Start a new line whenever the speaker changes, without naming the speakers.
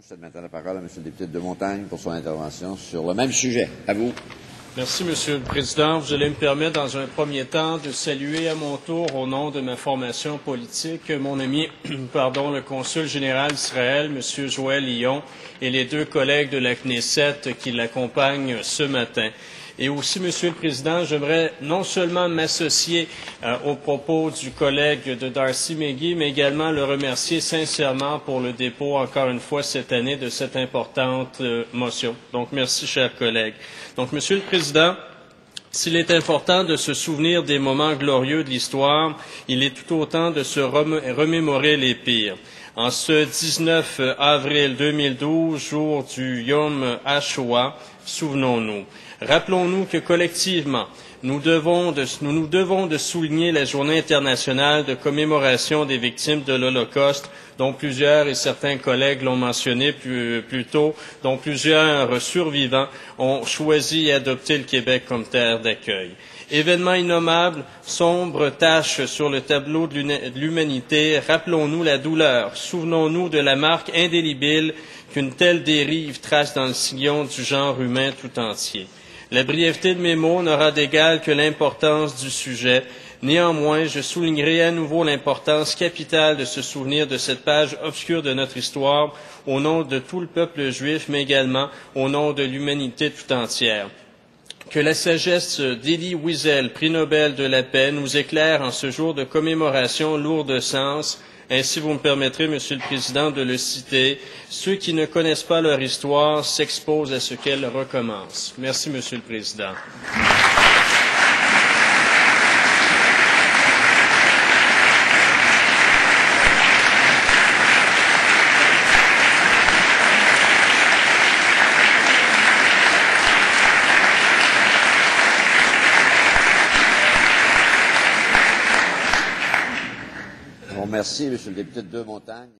Je cède maintenant la parole à M. le député de Montagne pour son intervention sur le même sujet. À vous.
Merci, Monsieur le Président. Vous allez me permettre, dans un premier temps, de saluer à mon tour, au nom de ma formation politique, mon ami, le consul général d'Israël, M. Joël Lyon, et les deux collègues de la Knesset qui l'accompagnent ce matin. Et aussi, Monsieur le Président, j'aimerais non seulement m'associer aux propos du collègue de Darcy McGee, mais également le remercier sincèrement pour le dépôt, encore une fois, cette année, de cette importante motion. Donc, merci, chers collègues. Donc, Monsieur le Président, s'il est important de se souvenir des moments glorieux de l'histoire, il est tout autant de se remémorer les pires. En ce 19 avril 2012, jour du Yom HaShoah, souvenons-nous. Rappelons-nous que collectivement, nous nous devons de souligner la Journée internationale de commémoration des victimes de l'Holocauste, dont plusieurs, et certains collègues l'ont mentionné plus tôt, dont plusieurs survivants ont choisi et adopté le Québec comme terre d'accueil. Événement innommable, sombre tache sur le tableau de l'humanité, rappelons-nous la douleur, souvenons-nous de la marque indélébile qu'une telle dérive trace dans le sillon du genre humain tout entier. La brièveté de mes mots n'aura d'égal que l'importance du sujet. Néanmoins, je soulignerai à nouveau l'importance capitale de se souvenir de cette page obscure de notre histoire au nom de tout le peuple juif, mais également au nom de l'humanité tout entière. Que la sagesse d'Elie Wiesel, prix Nobel de la paix, nous éclaire en ce jour de commémoration lourd de sens. Ainsi, vous me permettrez, Monsieur le Président, de le citer. Ceux qui ne connaissent pas leur histoire s'exposent à ce qu'elle recommence. Merci, Monsieur le Président.
Merci, M. le député de Montagne.